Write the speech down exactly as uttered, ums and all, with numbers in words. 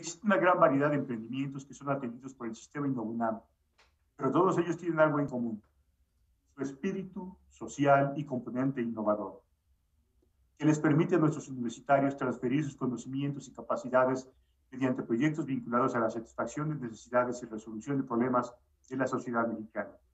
Existe una gran variedad de emprendimientos que son atendidos por el sistema Innounam, pero todos ellos tienen algo en común: su espíritu social y componente innovador, que les permite a nuestros universitarios transferir sus conocimientos y capacidades mediante proyectos vinculados a la satisfacción de necesidades y resolución de problemas de la sociedad mexicana.